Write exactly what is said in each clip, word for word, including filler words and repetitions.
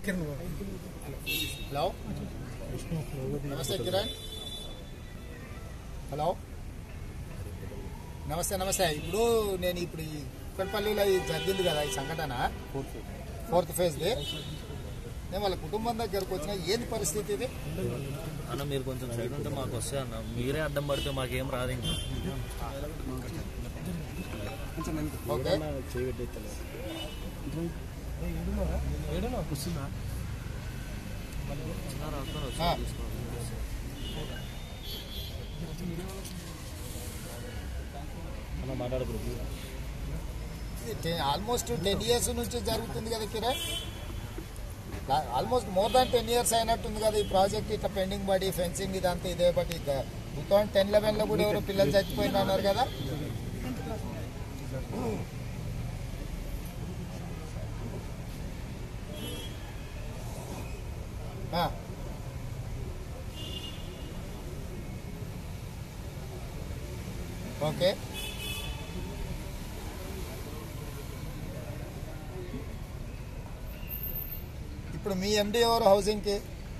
Hello నమస్తే Kiran. Hello నమస్తే నమస్తే. ఇప్పుడు నేను ఇప్పుడు కుక్కడపల్లిలో జరిగింది కదా ఈ సంఘటన, ఫోర్త్ ఫేజ్ది. నేను వాళ్ళ కుటుంబం దగ్గరకు వచ్చిన ఏంది పరిస్థితి ఇది అన్న? మీరు కొంచెం సైడ్ ఉంటే మాకు వస్తే అన్న, మీరే అడ్డం పడితే మాకేం రాదు. ఇంకా ఓకే ఆల్మోస్ట్ టెన్ ఇయర్స్ నుంచి జరుగుతుంది కదా Kiran, almost more than ten years అయినట్టుంది కదా ఈ ప్రాజెక్ట్ ఇట్లా పెండింగ్ పడి ఫెన్సింగ్ ఇదంతా ఇదే. But two thousand ten eleven లో కూడా ఎవరు పిల్లలు చచ్చిపోయింది అన్నారు కదా. ఓకే ఇప్పుడు మీ ఎండి ఎవరు హౌసింగ్కి?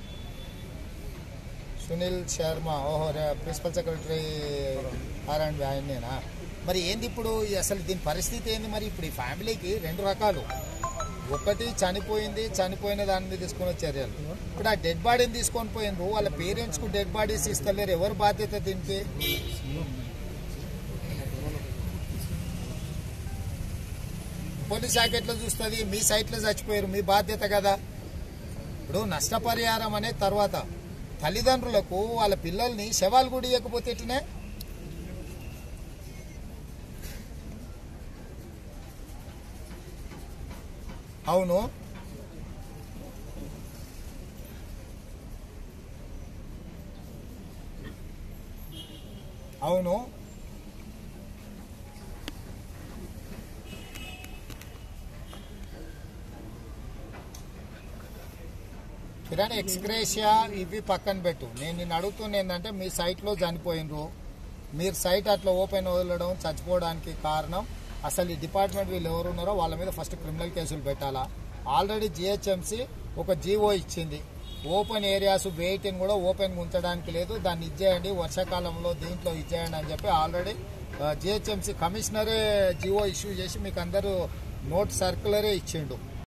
సునీల్ శర్మ. ఓహో, ప్రిన్సిపల్ సెక్రటరీ ఆర్ అండ్ ఆయనేనా? మరి ఏంది ఇప్పుడు అసలు దీని పరిస్థితి ఏంది? మరి ఇప్పుడు ఈ ఫ్యామిలీకి రెండు రకాలు, ఒకటి చనిపోయింది, చనిపోయిన దాని మీద తీసుకున్న చర్యలు. ఇప్పుడు ఆ డెడ్ బాడీని తీసుకొని పోయినరు, వాళ్ళ పేరెంట్స్కు డెడ్ బాడీస్ ఇస్తలేరు. ఎవరు బాధ్యత దీనికి? పోలీస్ శాఖ ఎట్లా చూస్తుంది? మీ సైట్లో చచ్చిపోయారు, మీ బాధ్యత కదా. ఇప్పుడు నష్టపరిహారం అనే తర్వాత తల్లిదండ్రులకు వాళ్ళ పిల్లల్ని శవాలు కూడా ఇవ్వకపోతే ఎట్లనే? అవును అవును కిరణ్, ఎక్స్గ్రేషియా ఇవి పక్కన పెట్టు. నేను నిన్ను అడుగుతున్నా ఏంటంటే, మీ సైట్లో చనిపోయినరు, మీరు సైట్ అట్లా ఓపెన్ వదలడం చచ్చిపోవడానికి కారణం అసలు ఈ డిపార్ట్మెంట్ వీళ్ళు ఎవరు ఉన్నారో వాళ్ళ మీద ఫస్ట్ క్రిమినల్ కేసులు పెట్టాలా? ఆల్రెడీ జిహెచ్ఎంసీ ఒక జీవో ఇచ్చింది, ఓపెన్ ఏరియాస్ వెయిటింగ్ కూడా ఓపెన్గా ఉంచడానికి లేదు, దాన్ని ఇచ్చేయండి వర్షాకాలంలో దీంట్లో ఇచ్చేయండి అని చెప్పి ఆల్రెడీ జిహెచ్ఎంసీ కమిషనరే జీవో ఇష్యూ చేసి మీకు అందరూ నోట్ సర్క్యులరే ఇచ్చిండు.